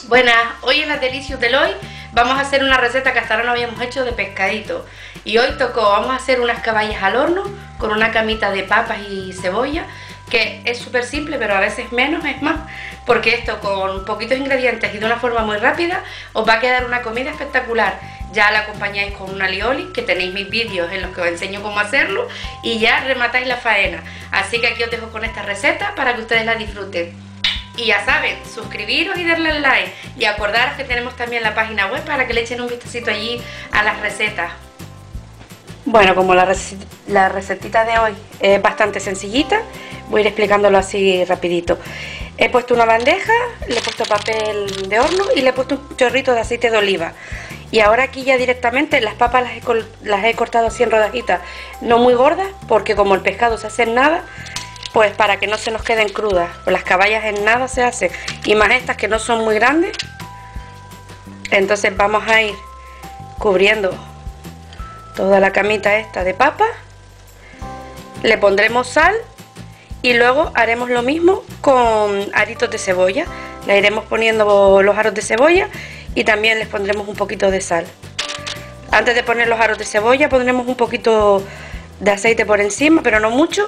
Buenas, hoy en las delicias del hoy vamos a hacer una receta que hasta ahora no habíamos hecho de pescadito. Y hoy vamos a hacer unas caballas al horno con una camita de papas y cebolla, que es súper simple, pero a veces menos es más, porque esto con poquitos ingredientes y de una forma muy rápida os va a quedar una comida espectacular. Ya la acompañáis con un alioli, que tenéis mis vídeos en los que os enseño cómo hacerlo, y ya rematáis la faena. Así que aquí os dejo con esta receta para que ustedes la disfruten. Y ya saben, suscribiros y darle al like. Y acordaros que tenemos también la página web para que le echen un vistacito allí a las recetas. Bueno, como la recetita de hoy es bastante sencillita, voy a ir explicándolo así rapidito. He puesto una bandeja, le he puesto papel de horno y le he puesto un chorrito de aceite de oliva. Y ahora aquí ya directamente las papas las he cortado así en rodajitas, no muy gordas, porque como el pescado se hace en nada, pues para que no se nos queden crudas. Pues las caballas en nada se hacen, y más estas que no son muy grandes. Entonces vamos a ir cubriendo toda la camita esta de papa, le pondremos sal y luego haremos lo mismo con aritos de cebolla. Le iremos poniendo los aros de cebolla y también les pondremos un poquito de sal. Antes de poner los aros de cebolla pondremos un poquito de aceite por encima, pero no mucho,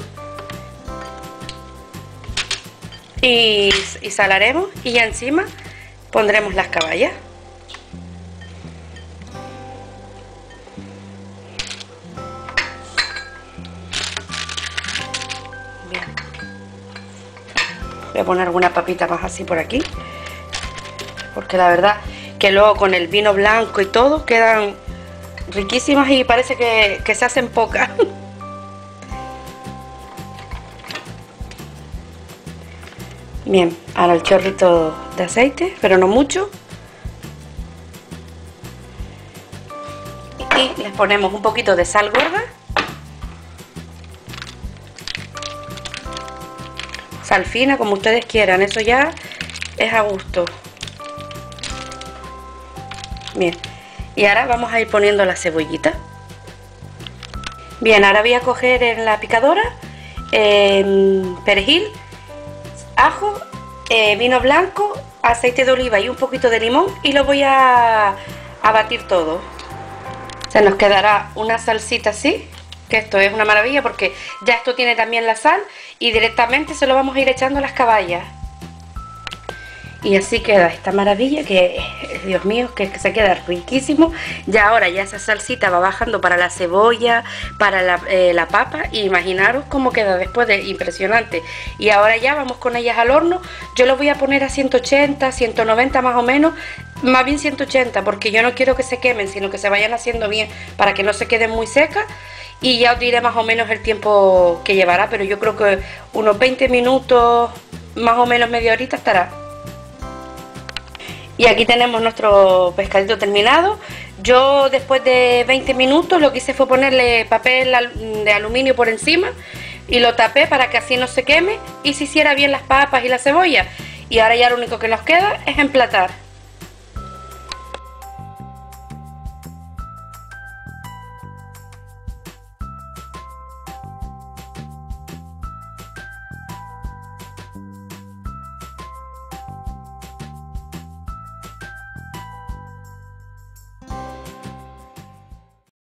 y salaremos, y ya encima pondremos las caballas. Bien. Voy a poner alguna papita más así por aquí, porque la verdad que luego con el vino blanco y todo quedan riquísimas y parece que se hacen pocas. Bien, ahora el chorrito de aceite, pero no mucho. Y les ponemos un poquito de sal gorda. Sal fina, como ustedes quieran, eso ya es a gusto. Bien, y ahora vamos a ir poniendo la cebollita. Bien, ahora voy a coger en la picadora perejil, ajo, vino blanco, aceite de oliva y un poquito de limón, y lo voy a batir todo. Se nos quedará una salsita así, que esto es una maravilla porque ya esto tiene también la sal, y directamente se lo vamos a ir echando a las caballas. Y así queda esta maravilla que, Dios mío, que se queda riquísimo. Ya ahora ya esa salsita va bajando para la cebolla, para la papa, y imaginaros cómo queda después, de impresionante. Y ahora ya vamos con ellas al horno. Yo lo voy a poner a 180, 190 más o menos, más bien 180, porque yo no quiero que se quemen, sino que se vayan haciendo bien, para que no se queden muy secas. Y ya os diré más o menos el tiempo que llevará, pero yo creo que unos 20 minutos, más o menos media horita estará. Y aquí tenemos nuestro pescadito terminado. Yo después de 20 minutos lo que hice fue ponerle papel de aluminio por encima y lo tapé para que así no se queme y se hiciera bien las papas y la cebolla. Y ahora ya lo único que nos queda es emplatar.